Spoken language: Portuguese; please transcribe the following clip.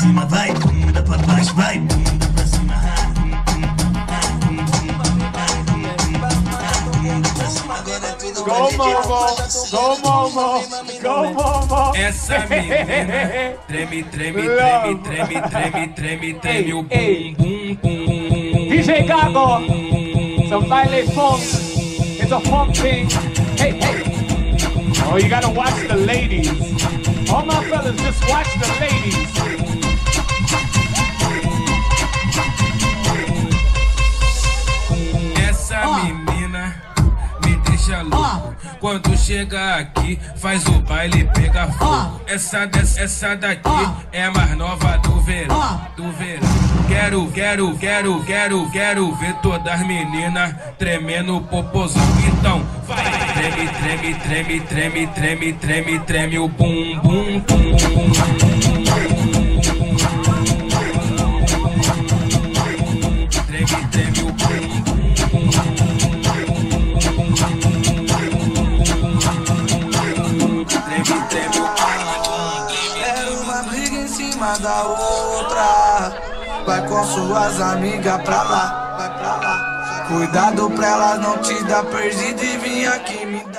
cima, vai, bunda pra baixo, vai, bunda pra cima. Agora é tudo Go Momo, go Momo, go Momo. Essa menina treme, treme, treme, treme, treme, treme, treme o bum, bum, bum. DJ Gago, some baile funk. It's a funk thing. Hey, hey. Oh, you gotta watch the ladies. All my fellas, just watch the ladies. Essa menina me deixa louco. Quando chega aqui, faz o baile pegar fogo. Essa daqui é a mais nova do verão, do verão. Quero ver todas as meninas tremendo o popozão. Então vai, treme, treme, treme, treme, treme, treme, treme o bum, bum, bum. Treme, treme o bum, bum. Treme, treme o bum. Era uma briga em cima da outra. Vai com suas amigas pra lá, vai pra lá. Cuidado pra elas não te dar perdido e vim aqui me